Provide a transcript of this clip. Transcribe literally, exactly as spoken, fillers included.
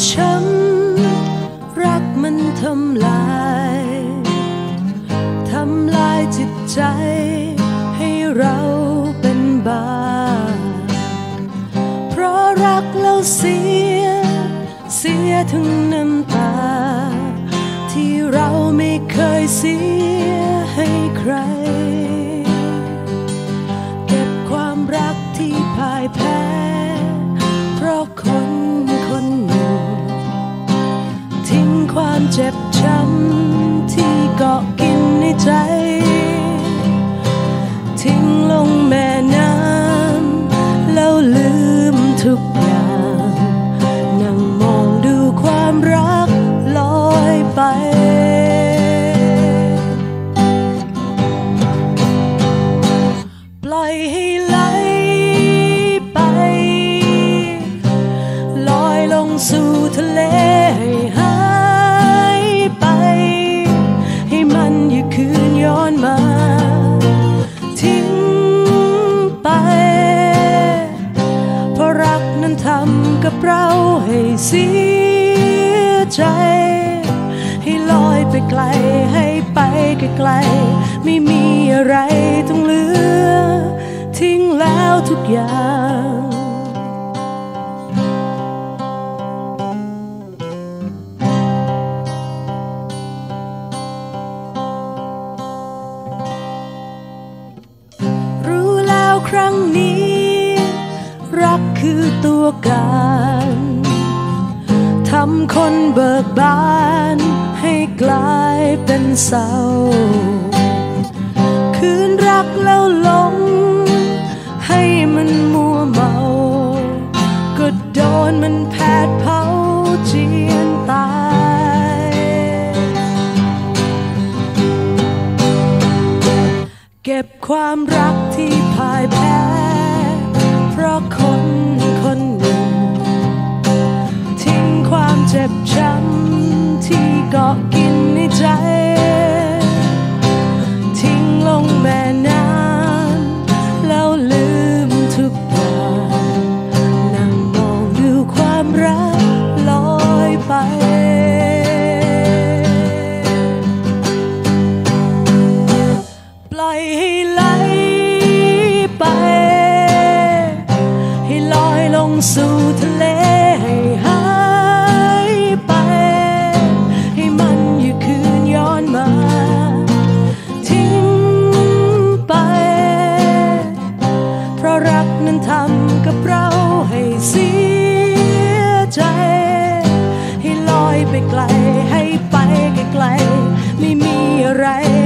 ช้ำรักมันทำลายทำลายจิตใจให้เราเป็นบ้าเพราะรักเราเสียเสียทั้งน้ำตาที่เราไม่เคยเสียให้ใครเก็บความรักที่พ่ายแพ้เพราะคนคนหนึ่งทิ้งความเจ็บช้ำที่เกาะกินในใจทิ้งลงแม่น้ำแล้วลืมทุกอย่างนั่งมองดูความรักลอยไปปล่อยให้ไหลไปลอยลงสู่ทะเลให้หายไปให้มันอย่าคืนย้อนมาทิ้งไปเพราะรักนั้นทำกับเราให้เสียใจให้ลอยไปไกลให้ไปไกลๆไม่มีอะไรต้องเหลือทิ้งแล้วทุกอย่างรู้แล้วครั้งนี้รักคือตัวการทำคนเบิกบานให้กลายเป็นเศร้าคืนรักแล้วหลงให้มันมัวเมาก็โดนมันแผดเผาเจียนตายเก็บความรักที่พ่ายแพ้เพราะคนคนหนึ่งทิ้งความเจ็บช้ำที่เกาะกินในใจทิ้งลงแม่น้ำแล้วลืมทุกอย่างนั่งมองดูความรักลอยไปปล่อยให้ไหลไปให้ลอยลงสู่ทะเลให้หายไปให้มันอย่าคืนย้อนมาทิ้งไปเพราะรักนั้นทำกับเราให้เสียใจให้ลอยไปไกลให้ไปไกลๆไม่มีอะไร